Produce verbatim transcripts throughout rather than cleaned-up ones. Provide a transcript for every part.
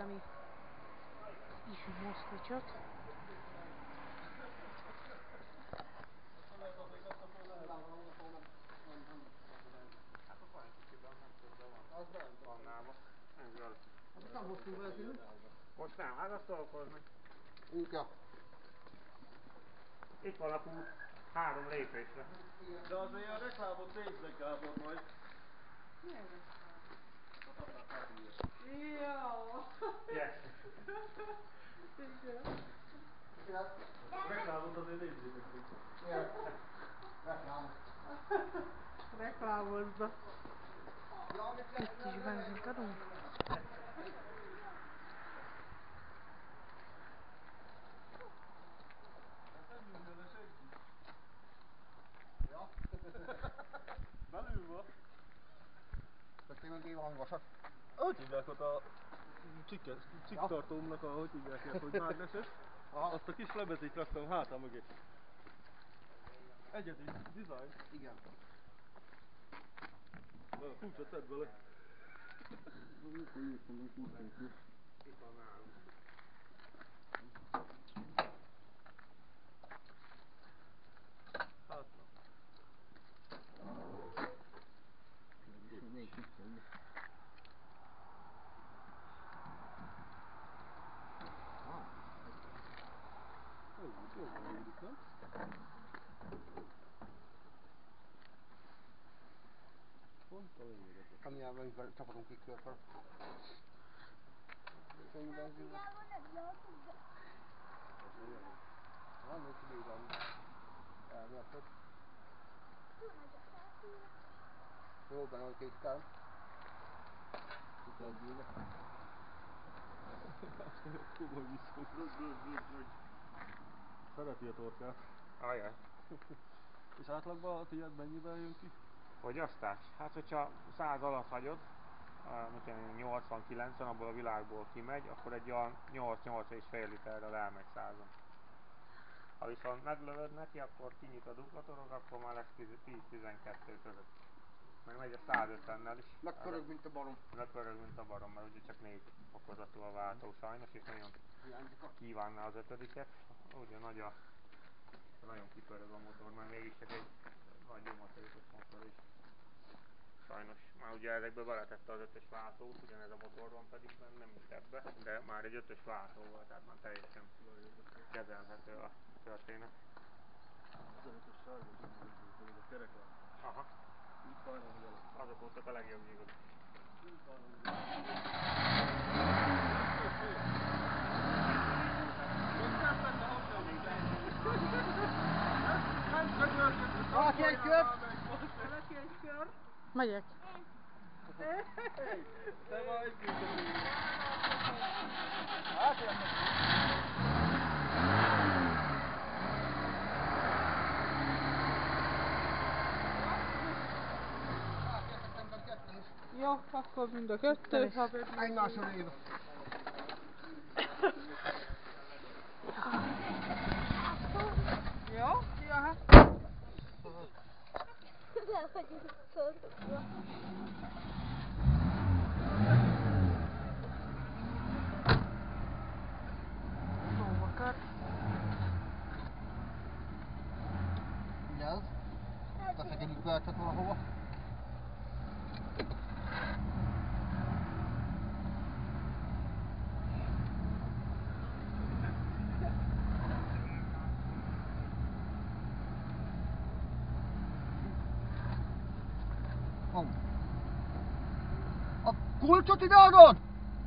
valami ifjú moszkvicsot. Most nem, hát azt dolgozni. Ja. Itt van a kút három lépésre. De azért a reklámot nézzek, Gábor, majd. Milyen reklám? Yes. Igen. Reklámot azért nézzétek meg. Reklámot. Reklámozza. Itt is benzint adunk. Ja. Belül van. Köszönöm meg valami vasat. Hogy hívják ott a cikktartómnak a, hogy hívják ilyet, hogy mágneses? Azt a kis lebezét raktam hátam mögé. Egyedi design. Igen. A kulcsot tedd bele. Itt van nálunk. Hát na. Még kicsit. Jó, jó van úgy, nem? Pont a lényeget. Amilyen van, csapatunk ki körkör. Semmi benzin van. Van még kibírtam. Elmérted. Jó benne, hogy késztel. Itt egy gyűlök. Komoly viszont. Rögy, rögy, rögy, rögy. Szereti a torkát. Ajaj. És átlagban a tiéd mennyiben jön ki? Fogyasztás? Hát, hogyha száz alatt hagyod, nyolcvan-kilencven abból a világból kimegy, akkor egy olyan nyolc-nyolc és fél literrel elmegy százon. Ha viszont meglövöd neki, akkor kinyit a duplatorog, akkor már lesz tíz-tizenkettő között. Meg megy a százötvennel is. Megpörög, mint a barom. Megpörög, mint a barom, mert ugye csak négy fokozatú a váltó sajnos, és nagyon kívánná az ötödiket. Ugye nagy a... nagyon kipörög a motor, mert mégis csak egy nagy nyomatékos motor is. Sajnos már ugye ezekbe beletette az ötös váltót, ugyanez a motor van pedig benne, mint ebbe, de már egy ötös váltóval, tehát már teljesen kezelhető a történet. Az ötös sárga tudjuk, a kerekláb. Aha. Úgy sajnálom, hogy előtt. Azok voltak a legjobb nyugodok. Úgy sajnálom, hogy Valaki egy kör? Valaki egy kör? Megyek. te vagy bűnös. Hát jönnek. Jó, akkor mind a kettő. Egymásra léve. Jó? Ja. Nem vagyunk szorulva. Szóvakar. Vigyázz. Teszek egy üvöltet valahova. A kulcsot ide adod?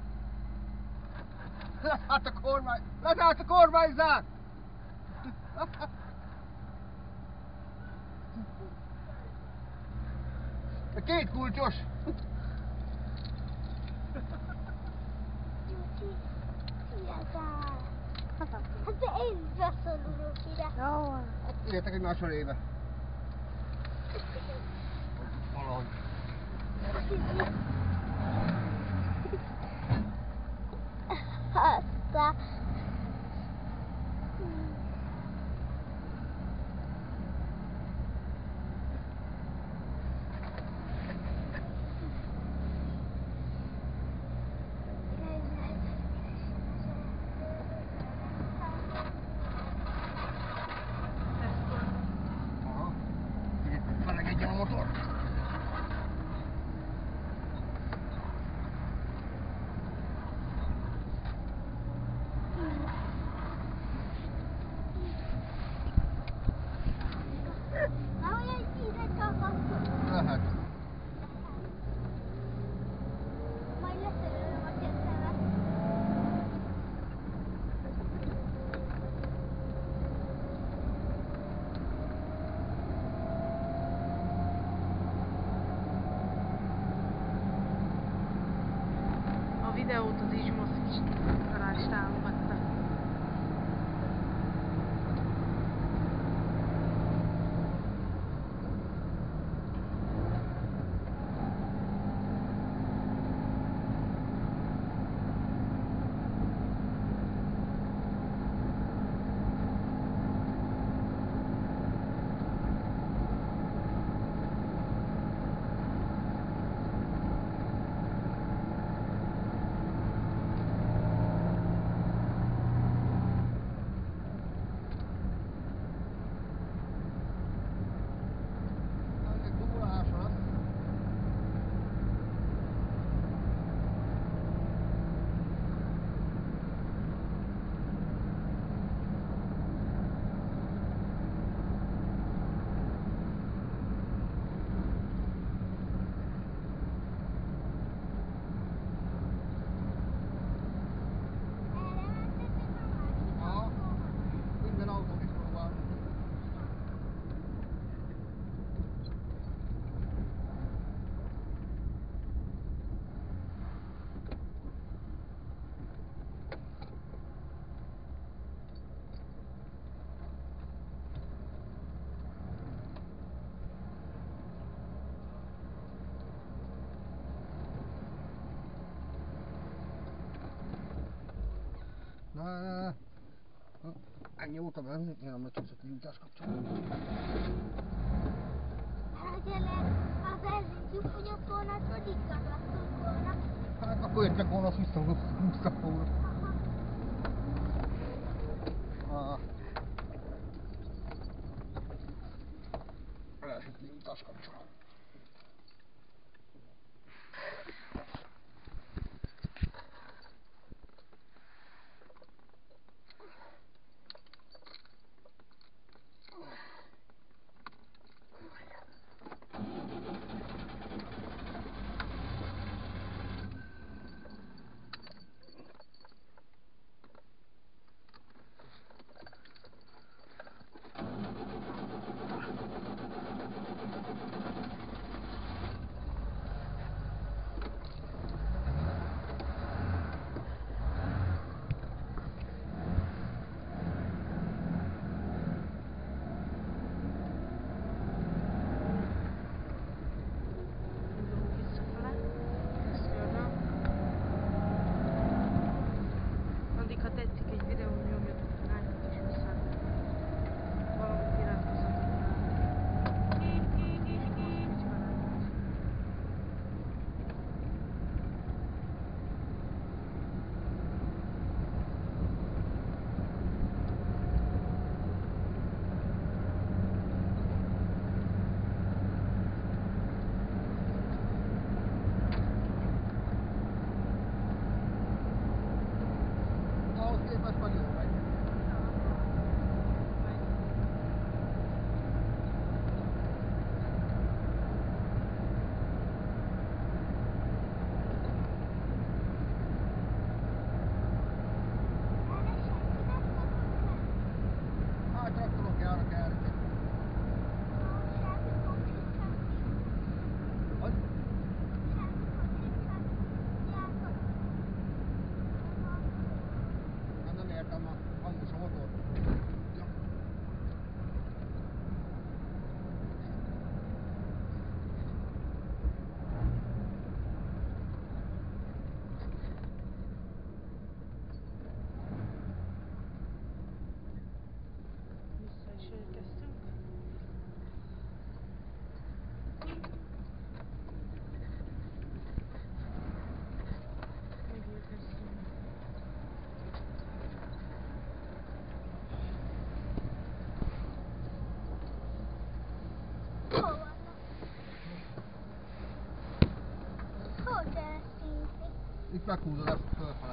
Leszállt a kormány... Leszállt a kormányzát! A két kulcsos! Gyucsi, fiadál! Hát de én beszorulok ide. Jó van. Üljetek egymásra éve. Valahogy. Aztán... videót az Izsmosz is rá is támogatta. Na, na, na. Ennyi óta benn, én nem tudsz a nyújtás kapcsolni. Elgyere, ha benzintjük fogyott volna, akkor itt ragadtunk volna. Hát akkor jöttek volna, azt visszahúztak volna. Ah. Elesett a nyújtás kapcsolni. Itt meghúzod ezt fölfele.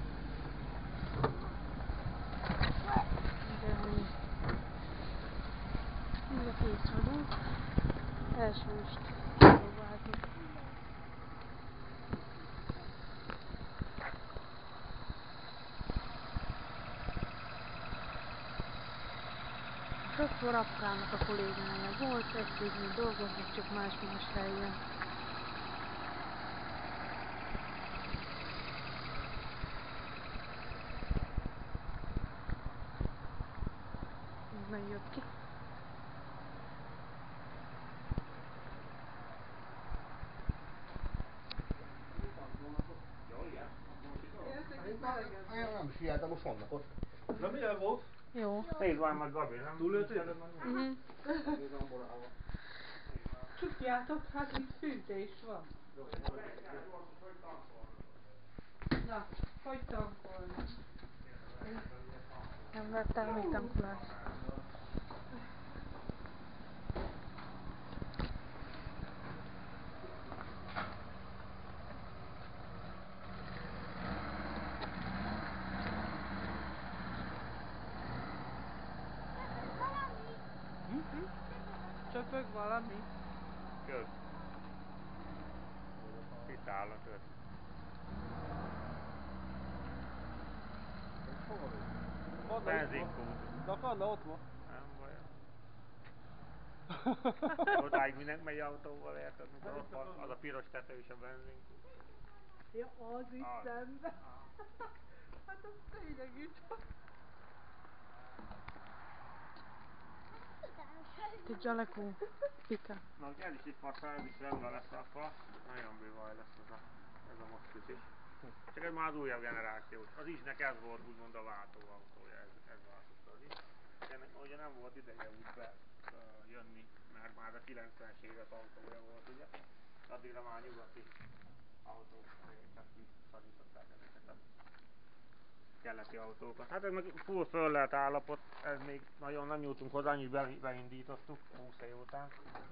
Mind a két adunk. Első most próbáltuk. Sokszor Apkának a kollégája volt, egy-két dolgozott, csak más-más helyen. jött ki. Én nem sieltem, most vannak ott. De milyen volt? Jó. Nézd már meg, Gabi, nem? Túléltél? Mhm. Csukjátok, hát itt fűtés van. Na, hogy tankolni? Nem vettem még tankolást. Csöpög valami? Köz. Itt áll a köz. Benzinkút. Na, Kanna, ott van. Nem baj. Odáig mindent megy autóval, érted? Mikor ott van az a piros tetős a benzinkút. Ja, az itt Az. szemben. Hát az tényleg itt van. Tudja lekó. Pika. Na, hogy ez is itt van, ez is rendben lesz rakva. Nagyon bővaj lesz ez a, ez a Moszkvit is. Csak ez már az újabb generációs. Az isnek ez volt úgymond a váltóautója, ez, ez váltotta az is. Ennek ugye nem volt ideje úgy be uh, jönni, mert már a kilencvenes évek autója volt, ugye. Addigra már nyugati autók csak kiszorították ezeket a keleti autókat. Hát ez meg full föl lehet állapot, ez még nagyon nem jutunk hozzá, annyit be, beindítottuk húsz év után,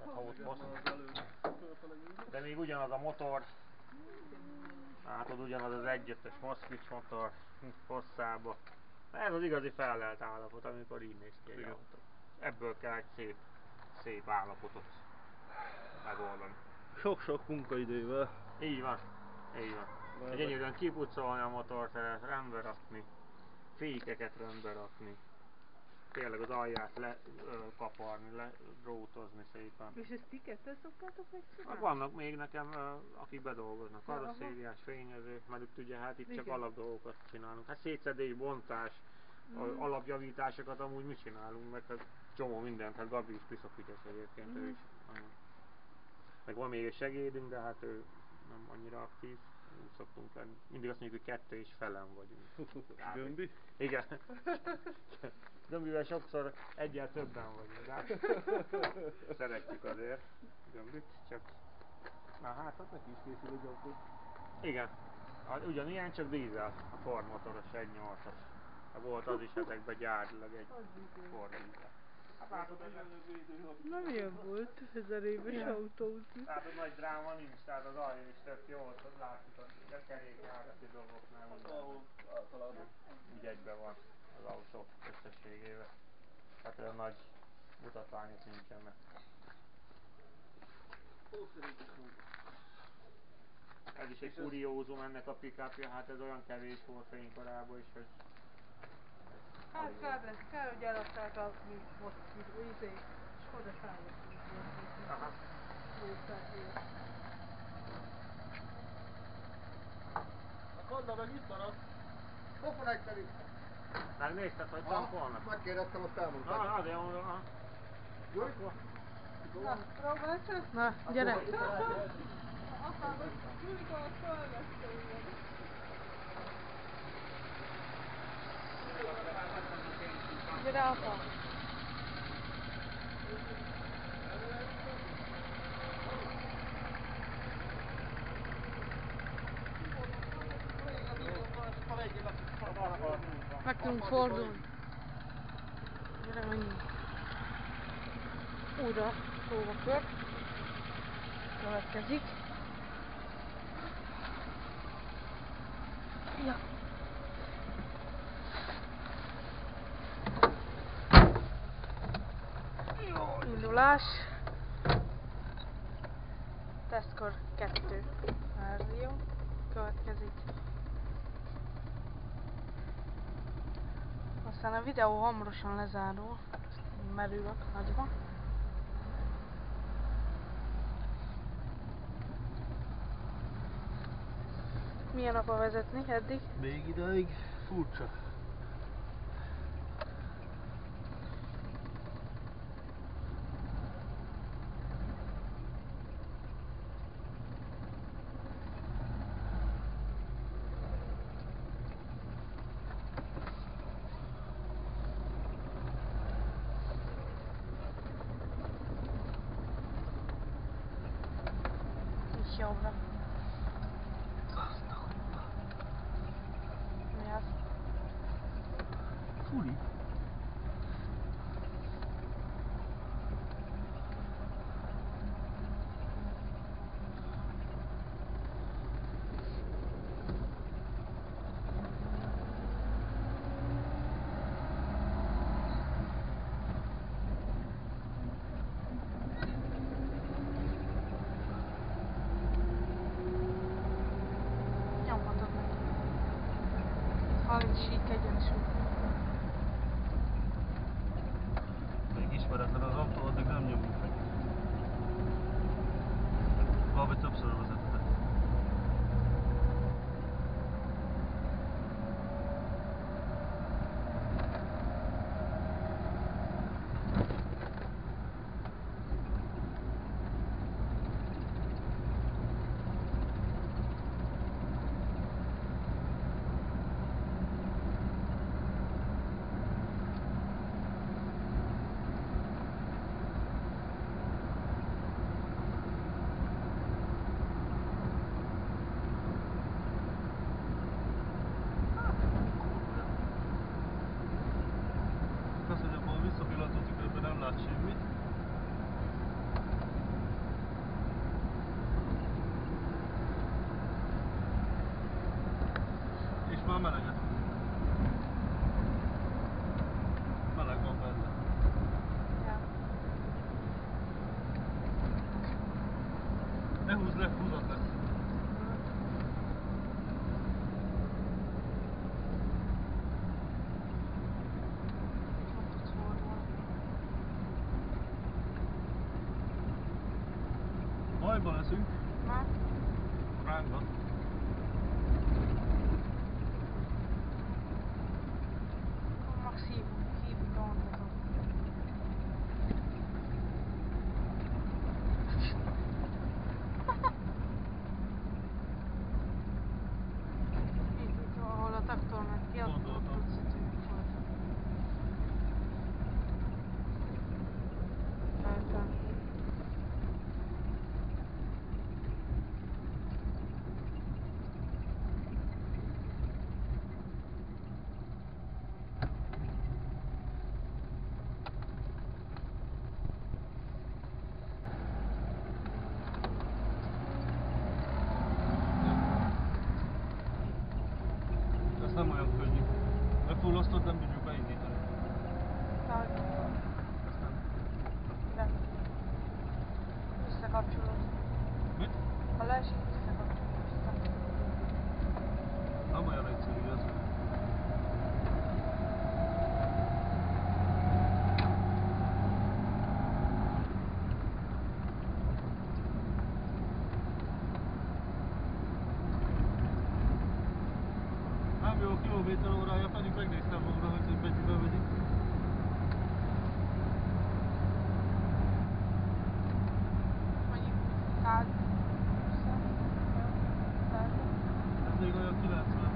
de még ugyanaz a motor, látod ugyanaz az egy ötös Moszkvics motor, hosszába. Ez az igazi felelt állapot, amikor így néz ki egy autó. Ebből kell egy szép, szép állapotot megoldani. Sok-sok munkaidővel. Így van, így van. Gyönyörűen kipucolni a motort, rendbe rakni, fékeket rendbe rakni, tényleg az alját lekaparni, ledrótozni szépen. És ezt ti ketten szoktátok megcsinálni? Vannak még nekem, akik bedolgoznak, karosszériás, fényező, mert itt ugye hát itt csak igen, alapdolgokat csinálunk. Hát szétszedés, bontás, mm. alapjavításokat amúgy mi csinálunk, meg hát csomó mindent, hát Gabi is piszok ügyes egyébként, mm. ő is. Meg van még egy segédünk, de hát ő nem annyira aktív. Úgy szoktunk lenni. Mindig azt mondjuk, hogy kettő és felen vagyunk. Gömbi? Igen. Gömbivel sokszor egyel többen vagyunk, de hát szeretjük azért Gömbit, csak... Na hát, hát neki is készül egy autó. Igen. Ugyanilyen, csak dízel, a Ford motoros egy nyolcas. Volt az is ezekben gyárilag egy Ford dízel. Hát látod, na milyen volt ezer éves autózni? tehát a nagy dráma nincs, tehát az alja is tök jó, látszik a kerékjárati dolgoknál, általában. úgy egyben van az autó összességével. Tehát olyan nagy mutatványok nincsenek. Ez is egy kuriózum ennek a pick-upja, hát ez olyan kevés volt fénykorában is, hogy... Hát kár lesz, kár, hogy eladták a mi most izé, Skoda Fájlesztünk volt. Aha. A Kanna meg itt maradt. Hol van egy szerint? Megnézted, hogy tankolnak? Megkérdeztem, azt elmondtam. Na, azért mondom, aha. Jó? Na, próbálj csak! Na, gyere! Aha, hogy mikor a fölvesztően. Gyere, apa! Meg tudunk fordulni. Gyere, menjünk. Újra próbakör. Következik. Ja. Jó, indulás. Tesztkor kettő verzió következik. Aztán a videó hamarosan lezárul, merülök nagyba. Milyen apa vezetni eddig? Még ideig furcsa. kicsit jobbra. Mi az? Furi. Nyomhatod neki. Ha nincs sík egyensúly. Még ismeretlen az autó, addig nem nyomjuk meg. Valami többször vezettek. Az, hogy abban a visszapillantó tükörben nem lát semmit. És már meleget. Meleg van benne. Ja. Ne húzd le, húzat lesz. Nem tudsz fordulni. Bajba leszünk. Már? Rángat. Akkor max hívunk, hívjuk a hontatot. Itt, itt, ahol a traktor ment ki, ott ott Gondoltam. tudsz tűnni volna. Feltem. Ez nem olyan könnyű. Megfullasztod, nem tudjuk beindítani. Dehogy. Ezt nem. De. Visszakapcsolod. Mit? Ha leesik, visszakapcsolod. Aztán. Nem olyan egyszerű ez. Nem jó kilométer órája, pedig megnéztem volna, hogy mennyiben megyik. Mondjuk száz. száz. Ez még olyan kilencven.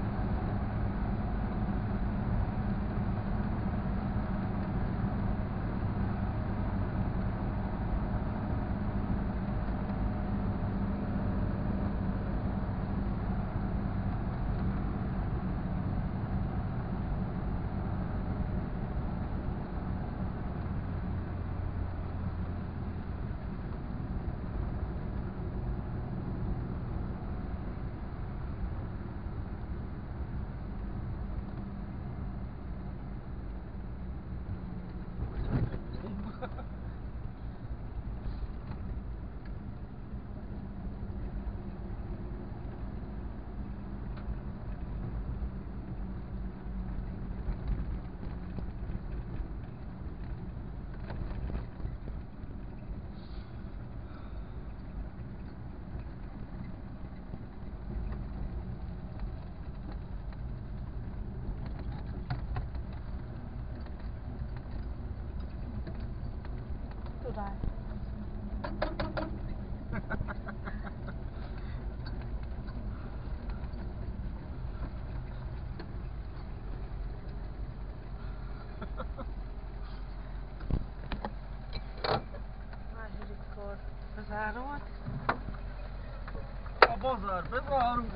Tudály. Második kor bezárom. bazár, bezárunk!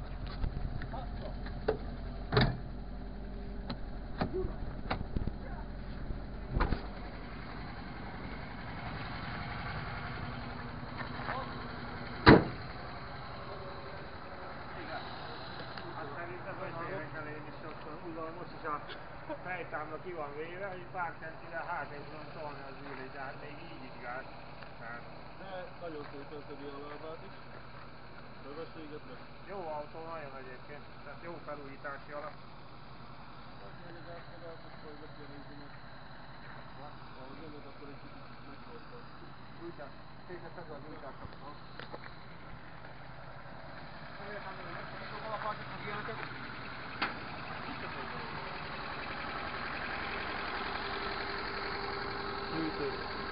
Szerintem beszélek én is sokszor unalmas, és a fejtámla ki van véve, hogy pár centivel hátrébb tudom tolni az ülést, de hát még így is gáz. Tehát De nagyon szépen többi a lábát is. Sebességet meg. jó autó nagyon egyébként, tehát jó felújítási alap. Hát meg az átmegállsz, akkor be kell nézni meg. Ha nyomod, akkor egy kicsit megtartod. Gyújtás, széteszed a gyújtásot. Elértem, hogy megszakítom alapákat, meg ilyeneket. Hűtő.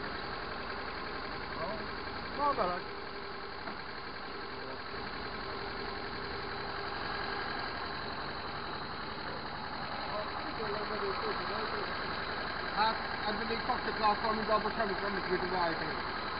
Na, meleg. Hát, ebben még taktikával, mint abban semmit nem tudjuk beállítani.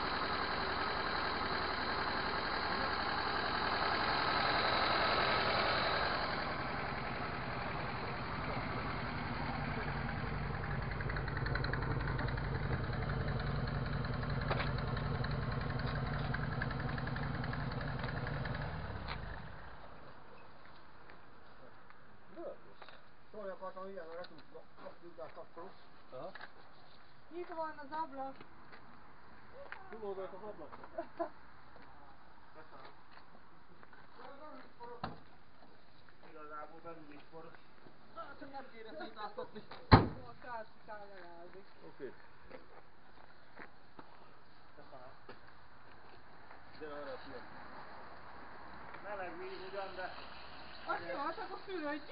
Szóval akartam, hogy ilyen, mert tudják kapcsolni. Aha. Nyitva van az ablak. Túloldalt az ablak. Igazából belül is poros. Hát, csak nem kéne szétáztatni. A kártyikán leállzik. Oké. Köszönöm. Gyere arra a fiam. Meleg víz ugyan, de Azt jó, hát akkor fürödj.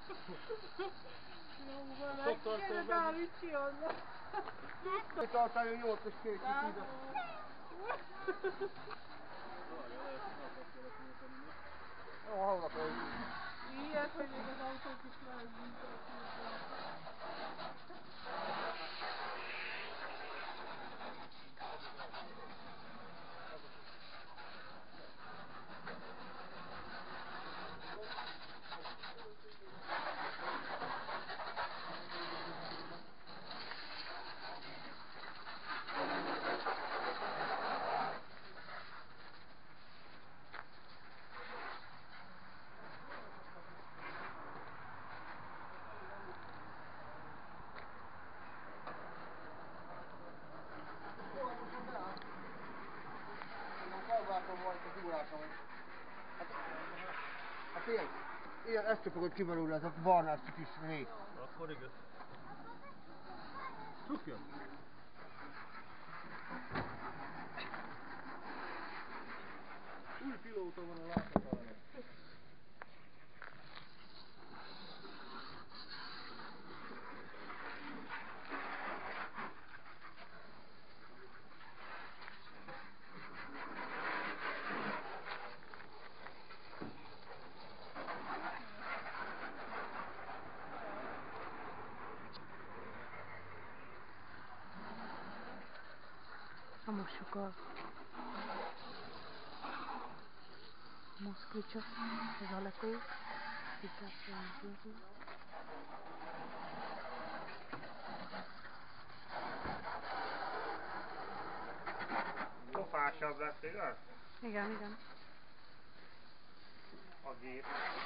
Jó, van, Szoktam gyere, szólni. Dávid, csiholna. Tartáljon jót, és kész kis Várja, lehet, hogy napot kellett nyújtani még. Jó, hallgat, hogy Ilyet, hogy még az autók is megbíztak. Hát ilyen, ilyen ezt fogod kivelőle, ez a barnás kis rég. Akkor igaz. Csukja. Új pilóta van a látatának. Ha mossuk a moszkvicsot, az alekó, kikapcsolni. pofásabb lesz, igaz? Igen, igen. A gép.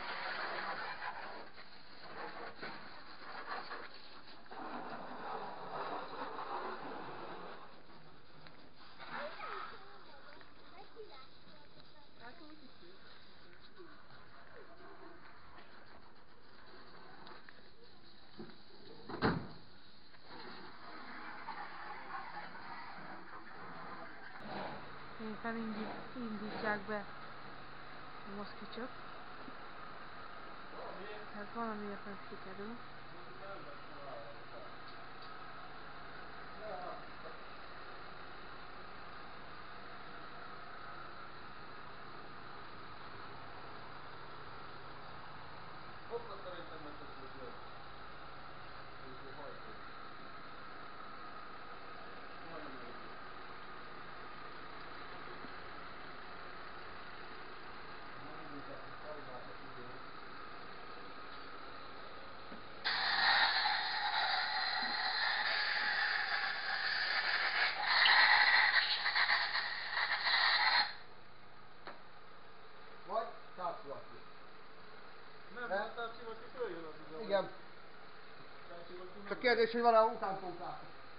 Éppen indítják be a moszkvicsot. Hát valamiért nem sikerül. Hoppla, szerintem megköszönjük meg. Úgyhogy hajtó. Majdnem elég. nem láttál Csimati, följön az az. Igen. Csak kérdés, hogy van-e utánpótlás.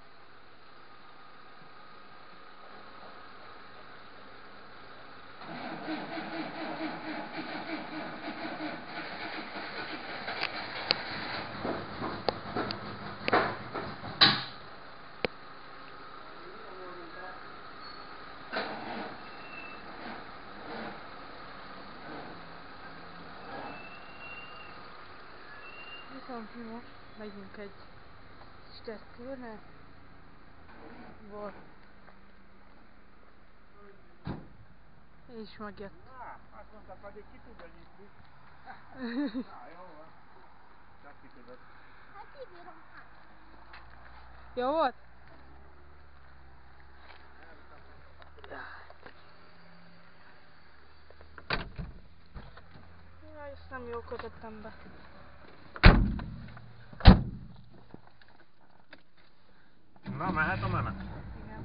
Viszont mi most megyünk egy kis tesztkörre. Volt. És megjött. Na, azt mondták, hogy ki tudja nyitni. Na, jó van. Csak ki tudod. Hát kibírom hát. Jó volt? Jaj, ezt nem jól kötöttem be. Na, mehet a menet? Igen.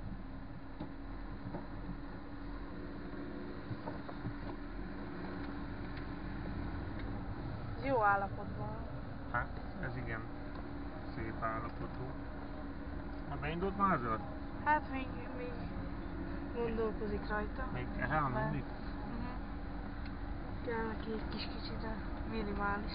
Jó állapotban. Hát, ez igen szép állapotú. Na, beindult már zöld? Hát még, még gondolkozik rajta. Még el Mert- mindig? Mhm. Kell neki egy kis kicsit, de minimális.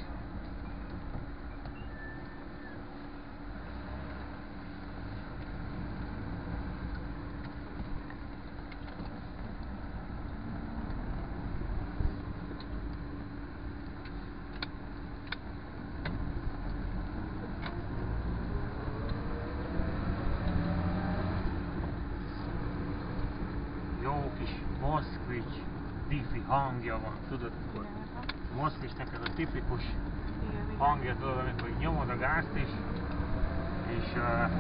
Jó kis Moszkvics diffi hangja van, tudod, hogy Igen, aha. a Moszkvicsnek ez a tipikus Igen, igen. hangja, tudod, amikor így nyomod a gázt is, és uh,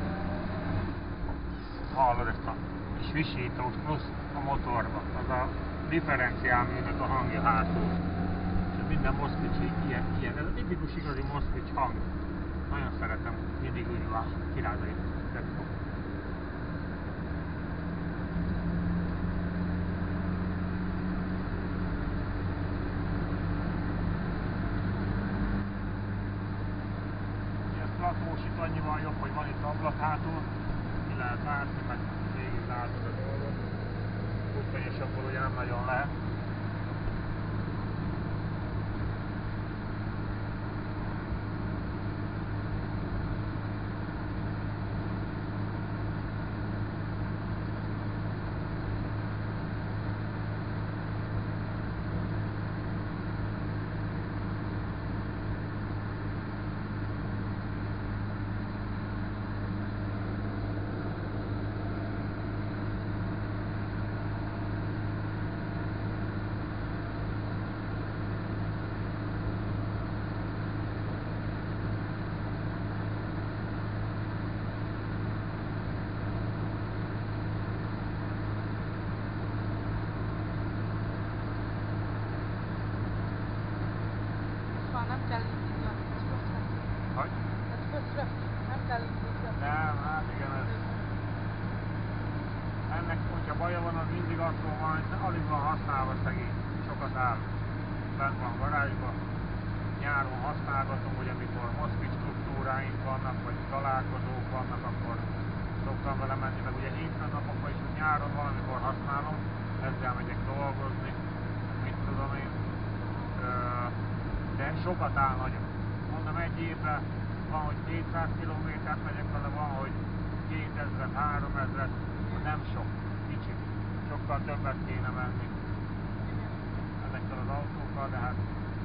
hallod ezt a kis visítós plusz a motorba, az a differenciálműnek a hangja hátul. És minden Moszkvics ilyen, ilyen, ez a tipikus igazi Moszkvics hang. Nagyon szeretem, mindig úgy van, király. Lakósít annyival jobb, hogy van itt ablak hátul, ki lehet látni, meg végig látod a dolgot. Futni és akkor ugye nem nagyon lehet. Már nem kell indítani, ez fosra. Hogy? Ez fosra, nem kell indítani. Nem, hát igen, ez... Ennek, hogyha baja van, az mindig attól van, hogy alig van használva szegény. Sokat áll. Bent van garázsban. Nyáron használgatom, hogy amikor Moszkvics struktúráink vannak, vagy találkozók vannak, akkor szoktam vele menni, meg ugye hétköznapokban is, hogy nyáron valamikor használom, ezzel megyek dolgozni, mit tudom én. De sokat áll nagyon. Mondom, egy évben van, hogy kétszáz kilométert megyek vele, van, hogy kétezer, háromezer, nem sok, kicsi. Sokkal többet kéne menni ezekkel az autókkal, de hát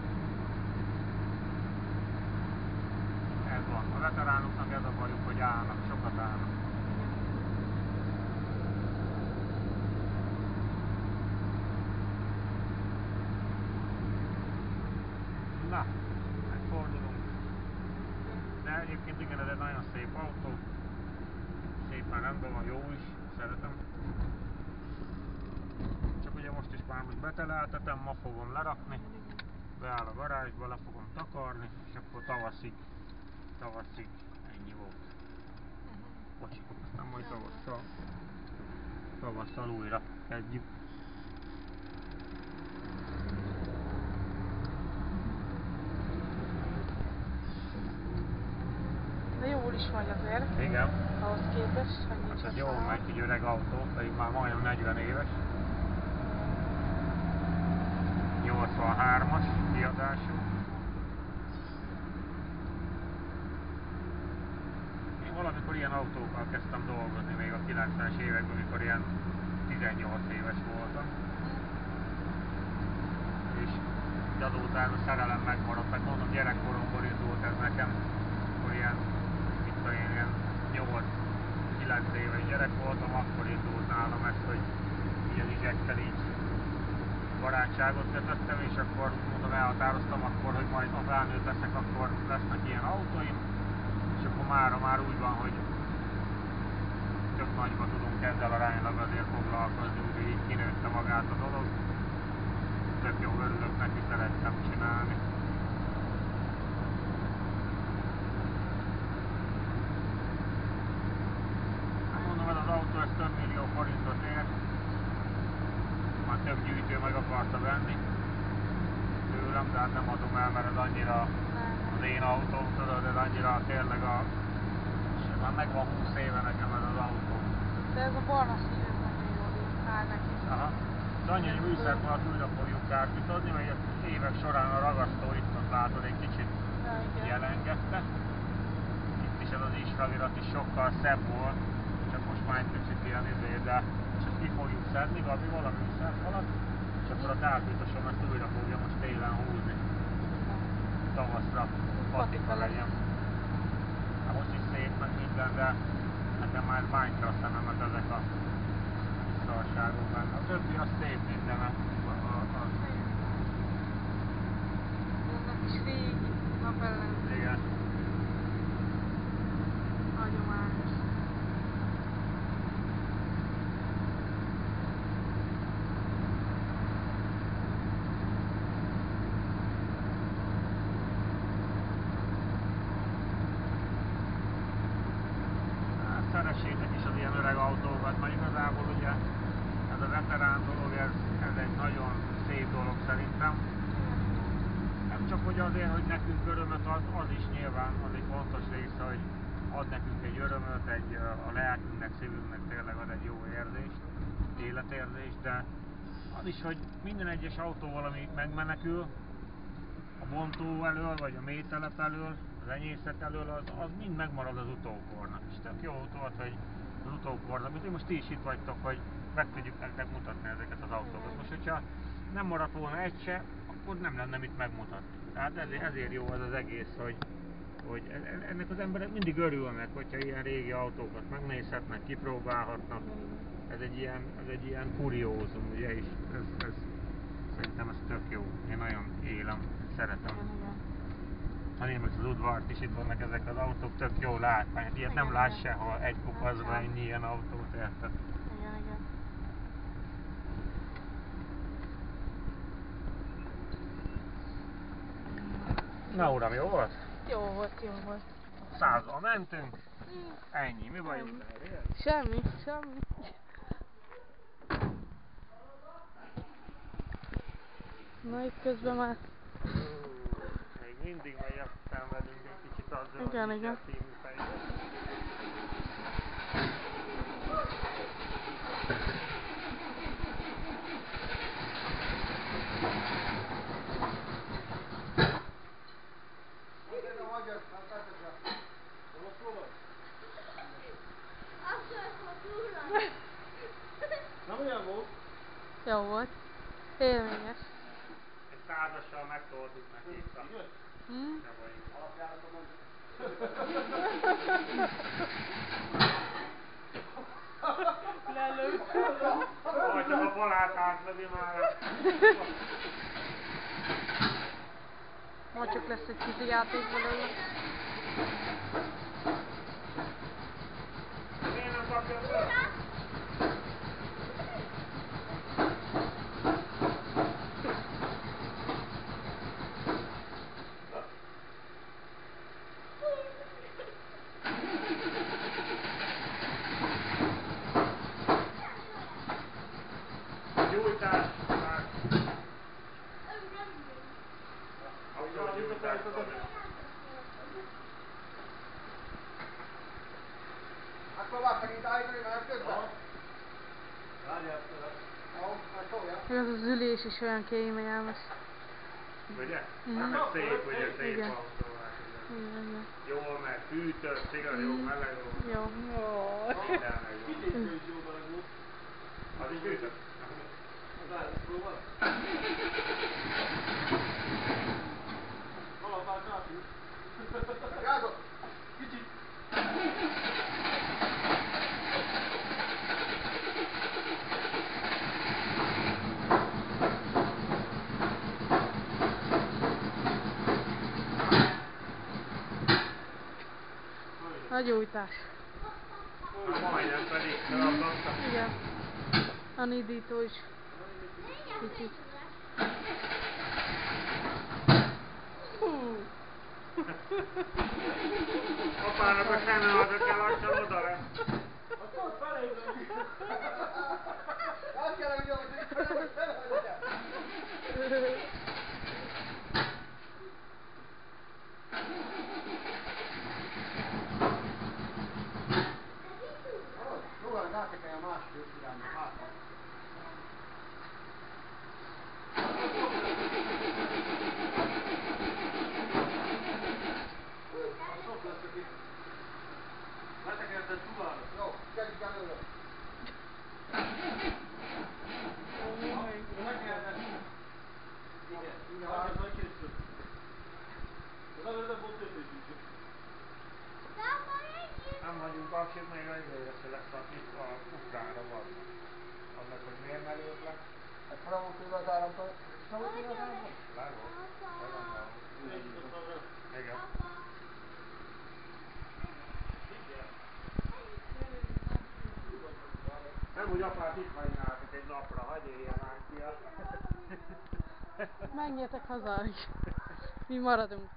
ez van. A veteránoknak ez a bajuk, hogy állnak, sokat állnak. Na, megfordulunk. De egyébként igen, ez egy nagyon szép autó. Szépen rendben van, jó is, szeretem. Csak ugye most is már most beteleltetem, ma fogom lerakni. Beáll a garázsba, le fogom takarni, és akkor tavaszig, tavaszig ennyi volt. Bocsi, aztán majd tavasszal, tavasszal újra kezdjük. is vagy azért. Igen. Ahhoz képest, hogy nincs Hát ez a jól sár. megy, egy öreg autó, pedig már majdnem negyven éves. nyolcvanhármas kiadású. Én valamikor ilyen autókkal kezdtem dolgozni, még a kilencvenes években, amikor ilyen tizennyolc éves voltam. És azóta ez a szerelem megmaradt, meg mondom, gyerekkoromból indult ez nekem, akkor ilyen, mit tudom én, ilyen nyolc-kilenc éves gyerek voltam, akkor indult nálam ez, hogy így az izsekkel így barátságot kötöttem, és akkor mondom, elhatároztam akkor, hogy majd ha felnőtt leszek, akkor lesznek ilyen autóim, és akkor mára már úgy van, hogy tök nagyba tudunk ezzel aránylag azért foglalkozni, úgyhogy így kinőtte magát a dolog. Tök jó, örülök neki, szerettem csinálni. Hát mondom, ez az autó, ez több millió forintot ér. Már több gyűjtő meg akarta venni tőlem, de hát nem adom el, mert ez annyira az én autóm, tudod, ez annyira tényleg a... És már megvan húsz éve nekem ez az autó. De ez a barna szín, ez nagyon jól áll neki. Aha. Az annyi, hogy műszerfalat újra fogjuk kárpítozni, mert az évek során a ragasztó itt ott látod egy kicsit Ja, igen. jelengette. Itt is ez az isravirat is sokkal szebb volt, csak most már egy picit ilyen izé, de és ezt ki fogjuk szedni, Gabi, valami műszerfalat, és akkor a kárpítosom ezt újra fogja most télen húzni. Tavaszra patika legyen. Hát most is szép meg minden, de nekem már bántja a szememet ezek a szarságok benne. A többi az szép minden. A, a, a... Ezek is régi napellenző. Igen. Hagyományos. Hát szeressétek is az ilyen öreg autókat, mert igazából ugye ez a veterán dolog, ez, ez egy nagyon szép dolog szerintem. Nem csak hogy azért, hogy nekünk örömöt ad, az is nyilván az egy fontos része, hogy ad nekünk egy örömöt, egy, a lelkünknek, szívünknek tényleg ad egy jó érzést, életérzést, de az is, hogy minden egyes autóval, ami megmenekül, a bontó elől, vagy a mélytelep elől, az enyészet elől, az, az mind megmarad az utókornak. És tök jó volt, hogy az utókornak, mint most ti is itt vagytok, hogy meg tudjuk nektek mutatni ezeket az autókat. Most, hogyha nem maradt volna egy se, akkor nem lenne mit megmutatni. Tehát ezért, ezért jó az az egész, hogy, hogy ennek az emberek mindig örülnek, hogyha ilyen régi autókat megnézhetnek, kipróbálhatnak. Ez egy ilyen, ez egy ilyen kuriózum, ugye, és ez, ez, szerintem ez tök jó. Én nagyon élem, szeretem. Ha én meg az udvart is, itt vannak ezek az autók, tök jó látvány. Hát ilyet nem látsz sehol, egy kupaszban ennyi ilyen autót, érted? Igen, igen. Na uram, jó volt? Jó volt, jó volt. Százzal mentünk, ennyi, mi baj? Semmi, semmi. Na itt közben már... Még mindig megyek, szenvedünk egy kicsit azzal, Igen, hogy igen. című fejlődés. Na milyen volt? Jó volt. Élményes. Egy százassal megtoltuk neki itt a Hm? savaink. Lelőtt. Vagy csak a palát átlövi már. Majd csak lesz egy kicsi játék belőle. Miért nem kapja föl? Gyújtás már. Abszolút gyújtás. közben. Várjál tőle. Jó, hát szólja. Ez az ülés is olyan kémélyemes. Ugye? Mhm. Nem, meg szép, ugye szép Igen. autó. Hát, ugye. Igen, igen. Jól megy, fűtött, cigar, jó, Mhm. meleg, jó. Jó. Minden meg jó. Kitépő is jó meleg volt. Az is fűtött? Az állat próbál. Kalapás átül. Gázol! Kicsit. Nagy újtás. Na majdnem pedig feladottak. Igen. A nidító is. Kicsit. Hú. Apának a szeme az, kell lassan oda lesz. Azt ott felébredni. Azt kell, hogy jó, hogy felem, felem, Róla rátekelj a másik irányba, hátra. Sok lesz aki. Letekerted Tuvára. Jó, kezdjük előre. Letekerted. Igen. Igen. Várjál, majd készül. De nem volt kötésünk. Nem vagyunk aksit, még a idejére se lesz, itt a ukránra vannak. Annak, hogy miért merőtlen? Hát fel volt tőle az áramtól. Fel volt tőle az áramtól? Le volt. Le van valami. Igen. Nem úgy apát itt hagynátok egy napra, hagyj éljen már ki a... Menjetek haza, mi maradunk.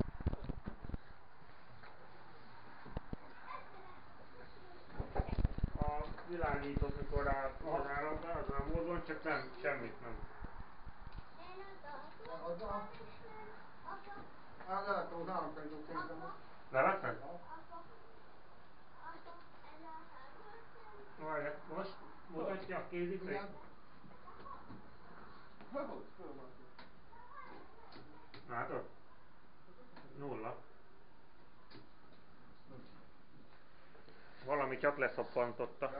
A világítót, mikor rá az áramban, az nem volt gond, csak nem, semmit nem. Hát levettem az áramtanítót szerintem. Levetted? Várj, most mutatja a kézit, hogy... Látod? Nulla. Valami csak leszappantotta.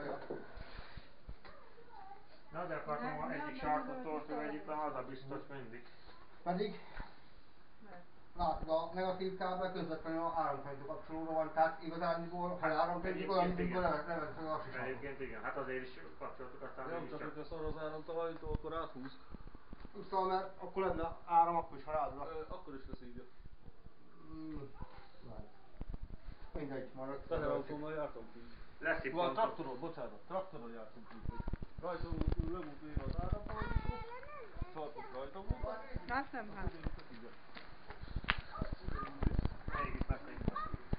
Na de akartam egyik sarkot tortól egyikben, az a biztos mindig. Pedig látod, a negatív kábel közvetlenül az áramtanító kapcsolóra van, tehát igazából, ha áramtanító olyan, mint levetsz az assistátot. Egyébként igen, hát azért is kapcsoltuk, aztán Nem mégis csak, csak. hogyha szar az áramtalajtó, akkor áthúz. Szóval, mert akkor lenne áram, akkor is, ha rád van. Akkor is leszívja. Mm, mindegy, maradt. Teherautómmal jártam ki. Lesz Van traktoron, bocsánat, traktoron jártam ki. Rajta volt, le volt véve az áramtalajtó. Sarkok rajta volt. Hát nem, hát. Mégis leszívta.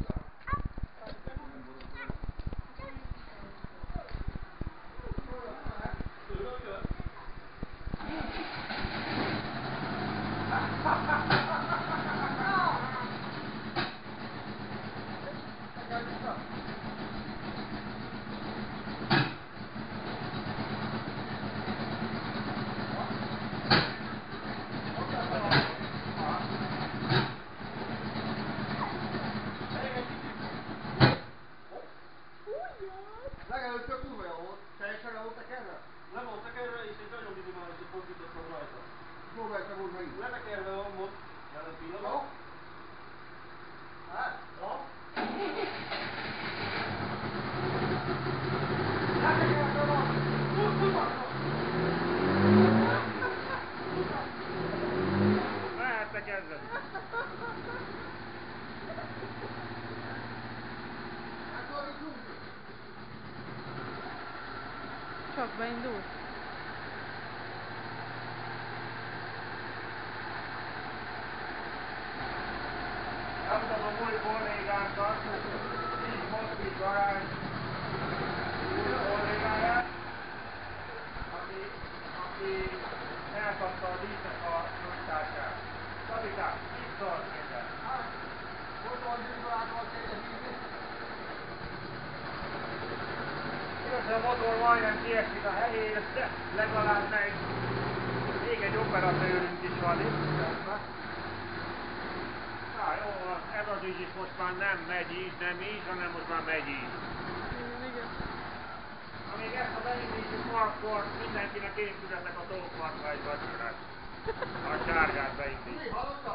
Legelőtt tök kurva jó volt, teljesen le volt tekerve? Le volt tekerve, és egy nagyon minimálisat fordítottam rajta. Próbálj te úgy megint. Letekerve van most, jelen Jó? pillanat. Hát? Jó? Letekerve van! Húsz, húsz! Mehettek ezzel. Hát valami csúszik. Csak beindult. Elmutatom új kollégánkat, így Moszkvit garázs új kollégáját, aki, aki elkapta a dísznek a rostását. Szabikám, itt szólsz minden. Hát, most van gyűjtőlátom a szépen hívni. Persze a motor majdnem kiesik a helyére, de legalább megy. Még egy operatőrünk is van itt. Na jó van, ez az ügy is most már nem megy így, nem így, hanem most már megy így. Igen, igen. Amíg ezt a beindítjuk ma, akkor mindenkinek épületek a tókmarkba egy vacsorát. A sárgát beindítjuk. Mi, hallottam?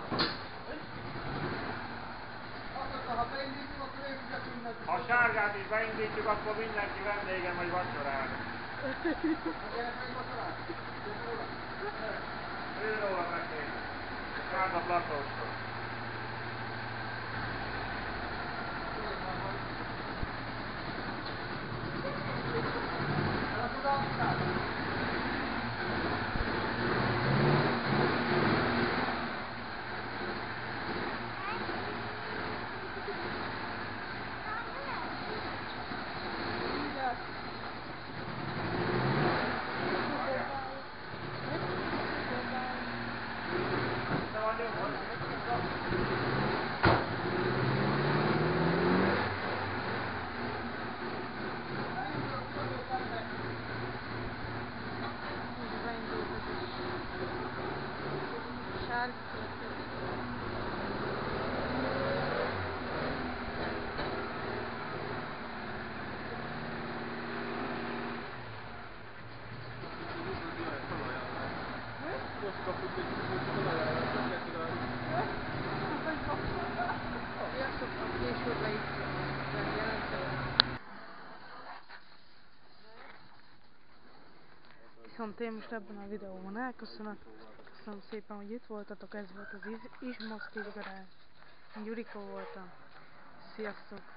Azt mondta, ha beindítjuk, akkor épület mindenki. Ha a sárgát is beindítjuk, akkor mindenki vendégem vagy vacsorára. Gyerek meg vacsorát? Őróla beszél. Sárga platóstól. Most kapunk egy kicsit felajánlást, hogy kell csinálni. Sziasztok, a később itt jelentkezem. Viszont én most ebben a videóban elköszönök. Köszönöm szépen, hogy itt voltatok, ez volt az Izmosz Garázs. Gyurika voltam. Sziasztok!